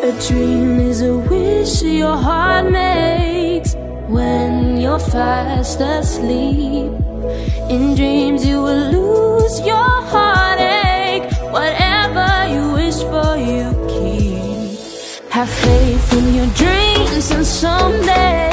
A dream is a wish your heart makes when you're fast asleep. In dreams you will lose your heartache. Whatever you wish for, you keep. Have faith in your dreams, and someday